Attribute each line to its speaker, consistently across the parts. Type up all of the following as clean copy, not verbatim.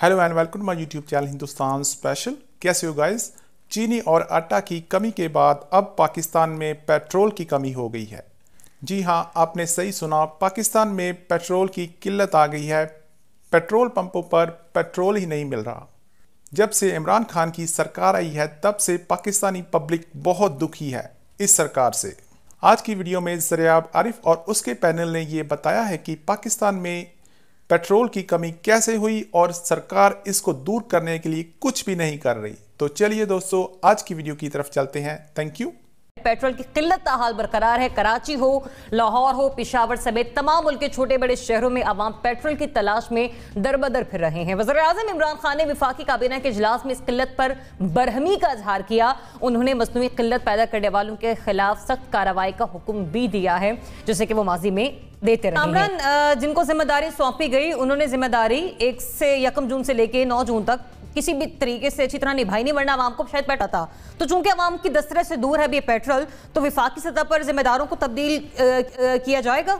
Speaker 1: Hello and welcome to my YouTube channel Hindustan special. कैसे हो guys? चीनी और आटा की कमी के बाद अब पाकिस्तान में पेट्रोल की कमी हो गई है। जी हाँ, आपने सही सुना, पाकिस्तान में पेट्रोल की किल्लत आ गई है। पेट्रोल पंपों पर पेट्रोल ही नहीं मिल रहा। जब से इमरान खान की सरकार आई है तब से पाकिस्तानी पब्लिक बहुत दुखी है इस सरकार से। आज की वीडियो में ज़रियाब आरिफ और उसके पैनल ने ये बताया है कि पाकिस्तान में पेट्रोल की कमी कैसे हुई और सरकार इसको दूर करने के लिए कुछ भी नहीं कर रही। तो चलिए दोस्तों, आज की वीडियो की तरफ चलते हैं। Thank you.
Speaker 2: पेट्रोल की किल्लत हाल बरकरार है। कराची हो, लाहौर हो, पेशावर समेत तमाम मुल्क के छोटे बड़े शहरों में अवाम पेट्रोल की तलाश में दरबदर फिर रहे हैं। वज़ीर-ए-आज़म इमरान खान ने वफाकी काबीना के इजलास में इस किल्लत पर बरहमी का इजहार किया। उन्होंने मसनूई किल्लत पैदा करने वालों के खिलाफ सख्त कार्रवाई का हुक्म भी दिया है, जैसे कि वो माजी में देते रहे हैं। जिनको जिम्मेदारी सौंपी गई उन्होंने जिम्मेदारी 1 जून से लेकर 9 जून तक किसी भी तरीके से अच्छी तरह निभाई नहीं, वरना आवाम को शायद पैसा था। तो चूंकि आवाम की दस्तरस से दूर है ये पेट्रोल, तो विफाकी सतह पर जिम्मेदारों को तब्दील किया जाएगा।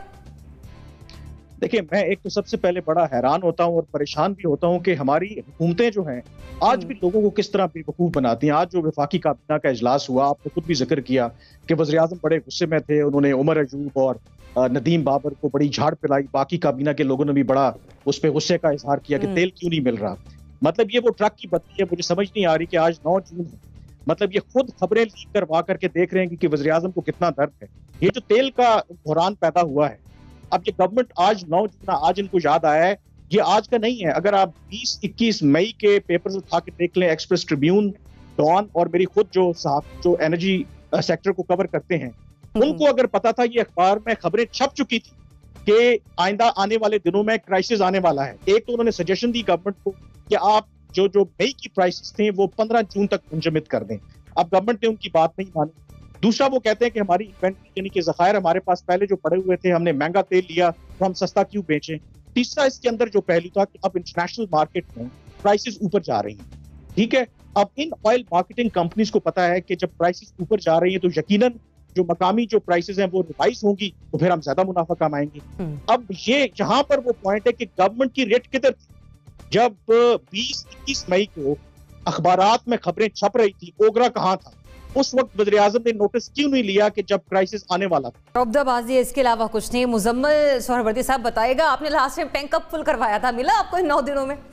Speaker 3: देखिए, मैं एक तो सबसे पहले बड़ा हैरान होता हूं और परेशान भी होता हूं कि हमारी हुकूमतें जो हैं आज भी लोगों को किस तरह बेवकूफ बनाती हैं। आज जो वफाकी काबीना का इजलास हुआ, आपने खुद भी जिक्र किया कि वज़ीर-ए-आज़म बड़े गुस्से में थे। उन्होंने उमर अयूब और नदीम बाबर को बड़ी झाड़ पिलाई। बाकी काबीना के लोगों ने भी बड़ा उस पर गुस्से का इजहार किया कि तेल क्यों नहीं मिल रहा। मतलब ये वो ट्रक की बत्ती है। मुझे समझ नहीं आ रही कि आज 9 जून है, मतलब ये खुद खबरें लीक करवा करके देख रहे हैं कि वज़ीर-ए-आज़म को कितना दर्द है। ये जो तेल का बहरान पैदा हुआ है, अब ये गवर्नमेंट आज 9 जून आज इनको याद आया है, ये आज का नहीं है। अगर आप 20-21 मई के पेपर्स उठा के देख लें, एक्सप्रेस ट्रिब्यून, डॉन और मेरी खुद जो एनर्जी सेक्टर को कवर करते हैं, उनको अगर पता था, ये अखबार में खबरें छप चुकी थी कि आइंदा आने वाले दिनों में क्राइसिस आने वाला है। एक तो उन्होंने सजेशन दी गवर्नमेंट को कि आप जो मई की प्राइसेस थे वो 15 जून तक मुंजमद कर दें। अब गवर्नमेंट ने उनकी बात नहीं मानी। दूसरा, वो कहते हैं कि हमारी इन्वेंटरी यानी कि ज़खायर हमारे पास पहले जो पड़े हुए थे, हमने महंगा तेल लिया तो हम सस्ता क्यों बेचें। तीसरा, इसके अंदर जो पहलू था कि अब इंटरनेशनल मार्केट में प्राइसेस ऊपर जा रही हैं। ठीक है, अब इन ऑयल मार्केटिंग कंपनीज को पता है कि जब प्राइसेस ऊपर जा रही हैं तो यकीनन जो मकामी जो प्राइसेस हैं वो रिवाइज होंगी, तो फिर हम ज्यादा मुनाफा कमाएंगे। अब ये यहाँ पर वो पॉइंट है कि गवर्नमेंट की रेट किधर थी जब 20-21 मई को अखबारात में खबरें छप रही थी? ओगरा कहाँ था? उस वक्त वज़ीर-ए-आज़म ने नोटिस क्यों नहीं लिया कि जब क्राइसिस आने वाला था?
Speaker 2: रौबदाबाजी है, इसके अलावा कुछ नहीं। मुजम्मिल सोहरावर्दी साहब बताएगा, आपने लास्ट टाइम टैंक कब फुल करवाया था, मिला आपको इन 9 दिनों में?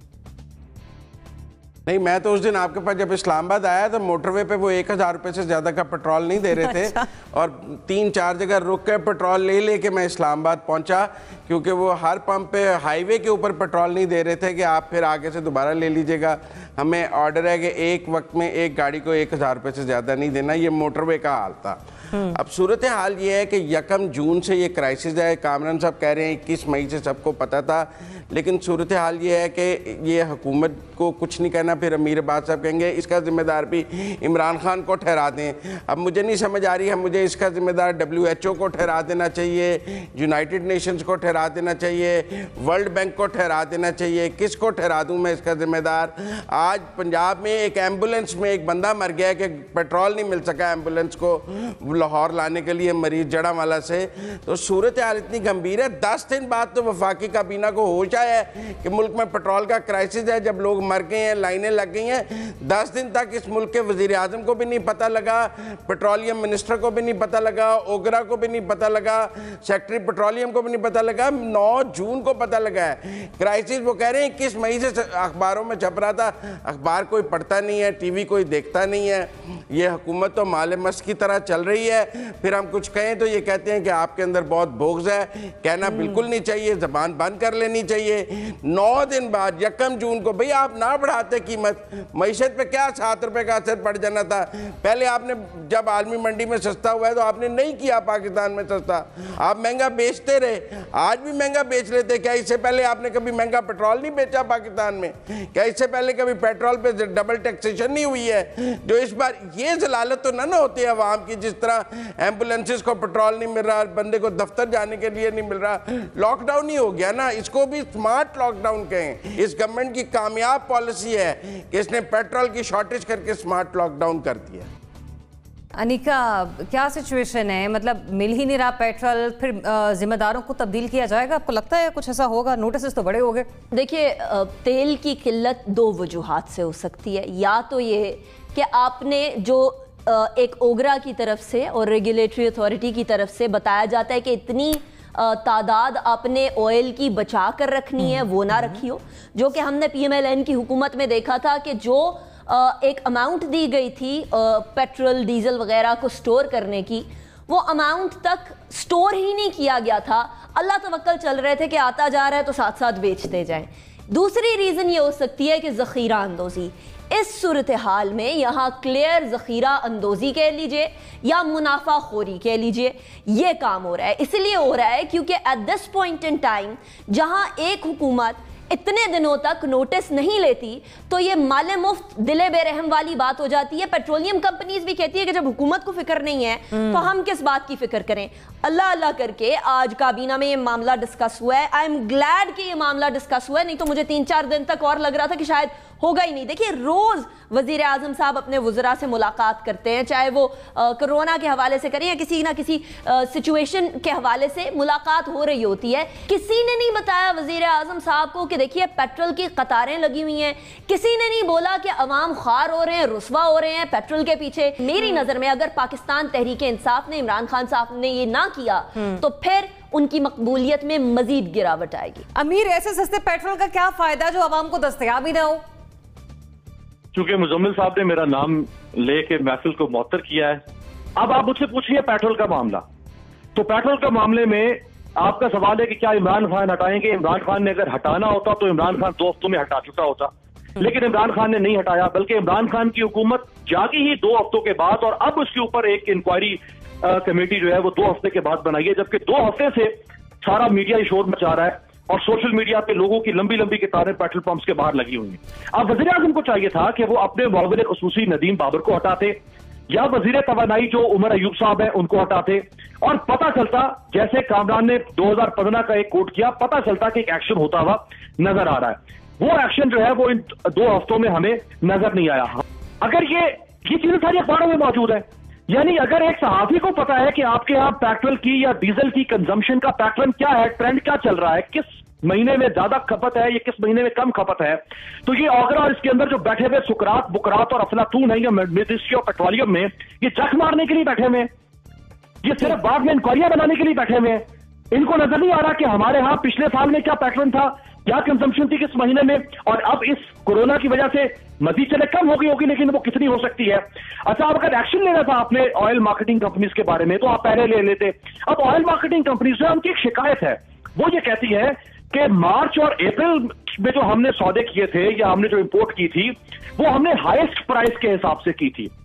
Speaker 4: नहीं, मैं तो उस दिन आपके पास जब इस्लामाबाद आया तो मोटरवे पे वो 1000 रुपये से ज़्यादा का पेट्रोल नहीं दे रहे थे।
Speaker 2: अच्छा।
Speaker 4: और 3-4 जगह रुक के पेट्रोल ले के मैं इस्लामाबाद पहुंचा, क्योंकि वो हर पंप पे हाईवे के ऊपर पेट्रोल नहीं दे रहे थे कि आप फिर आगे से दोबारा ले लीजिएगा। हमें ऑर्डर है कि एक वक्त में एक गाड़ी को 1000 रुपये से ज़्यादा नहीं देना। ये मोटरवे का हाल था। अब सूरत हाल ये है कि 1 जून से ये क्राइसिस है। कामरान साहब कह रहे हैं 21 मई से सबको पता था, लेकिन सूरत हाल ये है कि ये हुकूमत को कुछ नहीं कहना, फिर अमीर अब्बास साहब कहेंगे इसका जिम्मेदार भी इमरान खान को ठहरा दें। अब मुझे नहीं समझ आ रही है, मुझे इसका जिम्मेदार WHO को ठहरा देना चाहिए, यूनाइटेड नेशंस को ठहरा देना चाहिए, वर्ल्ड बैंक को ठहरा देना चाहिए, किसको ठहरा दूँ मैं इसका जिम्मेदार? आज पंजाब में एक एम्बुलेंस में एक बंदा मर गया कि पेट्रोल नहीं मिल सका एम्बुलेंस को लाहौर लाने के लिए मरीज जड़ावाला से। तो सूरत हाल इतनी गंभीर है। 10 दिन बाद तो वफाकी काबीना को होश आया है कि मुल्क में पेट्रोल का क्राइसिस है। जब लोग मर गए हैं, लाइनें लग गई हैं। 10 दिन तक इस मुल्क के वज़ीर-ए-आज़म को भी नहीं पता लगा, पेट्रोलियम मिनिस्टर को भी नहीं पता लगा, ओगरा को भी नहीं पता लगा, सेक्रेटरी पेट्रोलियम को भी नहीं पता लगा। 9 जून को पता लगा है क्राइसिस। वो कह रहे हैं 21 मई से अखबारों में छप रहा था। अखबार कोई पढ़ता नहीं है, TV कोई देखता नहीं है। ये हुकूमत तो माले मस्त की तरह चल रही है। फिर हम कुछ कहें तो ये कहते हैं कि आपके अंदर बहुत बोग्ज है। कहना बिल्कुल नहीं चाहिए, जबान बंद कर लेनी चाहिए। 9 दिन बाद 1 जून को भाई आप ना बढ़ाते कीमत, मईशत पे क्या 7 रुपए का असर पड़ जाना था? पहले आपने जब आलमी मंडी में सस्ता हुआ है तो आपने नहीं किया पाकिस्तान में सस्ता, आप महंगा बेचते रहे। आज भी महंगा बेच लेते। क्या इससे पहले आपने कभी महंगा पेट्रोल नहीं बेचा पाकिस्तान में? क्या इससे पहले कभी पेट्रोल पे डबल टैक्सेशन नहीं हुई है? जो इस बार ये जलालत तो ना होती है अवाम की, जिस तरह एम्बुलेंसेस को पेट्रोल नहीं मिल रहा, बंदे को दफ्तर जाने के लिए नहीं मिल रहा। लॉकडाउन ही हो गया ना, इसको भी स्मार्ट लॉकडाउन कहें। इस गवर्नमेंट की कामयाब पॉलिसी है कि इसने पेट्रोल की शॉर्टेज करके स्मार्ट लॉकडाउन कर दिया।
Speaker 2: अनिका, क्या सिचुएशन है? मतलब मिल ही नहीं रहा पेट्रोल, फिर जिम्मेदारों को तब्दील किया जाएगा? आपको लगता है कुछ ऐसा होगा? नोटिस तो बड़े हो गए।
Speaker 5: देखिए, तेल की किल्लत दो वजूहात से हो सकती है। या तो ये कि आपने जो एक ओगरा की तरफ से और रेगुलेटरी अथॉरिटी की तरफ से बताया जाता है कि इतनी तादाद आपने ऑयल की बचा कर रखनी है, वो ना रखी हो, जो कि हमने PMLN की हुकूमत में देखा था कि जो एक अमाउंट दी गई थी पेट्रोल डीजल वगैरह को स्टोर करने की, वो अमाउंट तक स्टोर ही नहीं किया गया था। अल्लाह तवक्कल चल रहे थे कि आता जा रहा है तो साथ साथ बेचते जाएं। दूसरी रीज़न ये हो सकती है कि ज़ख़ीरा अंदोज़ी। इस सूरत हाल में यहाँ क्लियर ज़ख़ीरा अंदोज़ी कह लीजिए या मुनाफाखोरी कह लीजिए, ये काम हो रहा है। इसलिए हो रहा है क्योंकि at this point in time जहाँ एक हुकूमत इतने दिनों तक नोटिस नहीं लेती, तो ये माले मुफ्त दिले बेरहम वाली बात हो जाती है। पेट्रोलियम कंपनीज भी कहती है कि जब हुकूमत को फिक्र नहीं है तो हम किस बात की फिक्र करें। अल्लाह अल्लाह करके आज काबीना में ये मामला डिस्कस हुआ है। आई एम ग्लैड कि ये मामला डिस्कस हुआ है, नहीं तो मुझे 3-4 दिन तक और लग रहा था कि शायद होगा ही नहीं। देखिए, रोज वजीर आजम साहब अपने वज़रा से मुलाकात करते हैं, चाहे वो कोरोना के हवाले से करें या किसी ना किसी सिचुएशन के हवाले से मुलाकात हो रही होती है। किसी ने नहीं बताया वजीर आजम साहब को कि देखिए पेट्रोल की कतारें लगी हुई हैं। किसी ने नहीं बोला कि अवाम खार हो रहे हैं, रुस्वा हो रहे हैं पेट्रोल के पीछे। मेरी नजर में अगर पाकिस्तान तहरीक इंसाफ ने, इमरान खान साहब ने ये ना किया तो फिर उनकी मकबूलियत में मजीद गिरावट आएगी।
Speaker 2: अमीर, ऐसे सस्ते पेट्रोल का क्या फायदा जो अवाम को दस्तयाब ही ना हो?
Speaker 6: चूंकि मुजम्मिल साहब ने मेरा नाम लेके महफिल को मुअत्तर किया है, अब आप मुझसे पूछिए पेट्रोल का मामला। तो पेट्रोल के मामले में आपका सवाल है कि क्या इमरान खान हटाएंगे? इमरान खान ने अगर हटाना होता तो इमरान खान 2 हफ्तों में हटा चुका होता, लेकिन इमरान खान ने नहीं हटाया, बल्कि इमरान खान की हुकूमत जागी ही 2 हफ्तों के बाद, और अब उसके ऊपर एक इंक्वायरी कमेटी जो है वो 2 हफ्ते के बाद बनाई है, जबकि 2 हफ्ते से सारा मीडिया शोर मचा रहा है और सोशल मीडिया पे लोगों की लंबी लंबी कतारें पेट्रोल पंप्स के बाहर लगी हुई हैं। अब वज़ीर आज़म को चाहिए था कि वो अपने मुआविन ख़ुसूसी नदीम बाबर को हटाते, या वज़ीर तवानाई जो उमर अयूब साहब हैं उनको हटाते, और पता चलता, जैसे कामरान ने 2015 का एक कोट किया, पता चलता कि एक एक्शन होता हुआ नजर आ रहा है। वो एक्शन जो है वो इन 2 हफ्तों में हमें नजर नहीं आया। अगर ये चीजें सारी अखबारों में मौजूद है, यानी अगर एक सहाफी को पता है कि आपके यहाँ पेट्रोल की या डीजल की कंजम्पशन का पैटर्न क्या है, ट्रेंड क्या चल रहा है, किस महीने में ज्यादा खपत है या किस महीने में कम खपत है, तो ये ओगरा और इसके अंदर जो बैठे हुए सुकरात बुकरात और अफलातून है, मिनिस्ट्री ऑफ पेट्रोलियम में, ये चक मारने के लिए बैठे हुए, ये सिर्फ बाद में इंक्वायरियां बनाने के लिए बैठे हुए। इनको नजर नहीं आ रहा कि हमारे यहाँ पिछले साल में क्या पैटर्न था, क्या कंजम्पशन थी किस महीने में, और अब इस कोरोना की वजह से मजीद चले कम हो गई होगी, लेकिन वो कितनी हो सकती है। अच्छा, अब अगर एक्शन लेना था आपने ऑयल मार्केटिंग कंपनीज के बारे में तो आप पहले ले लेते। अब ऑयल मार्केटिंग कंपनीज में उनकी एक शिकायत है, वो ये कहती है कि मार्च और अप्रैल में जो हमने सौदे किए थे या हमने जो इंपोर्ट की थी, वो हमने हाईएस्ट प्राइस के हिसाब से की थी।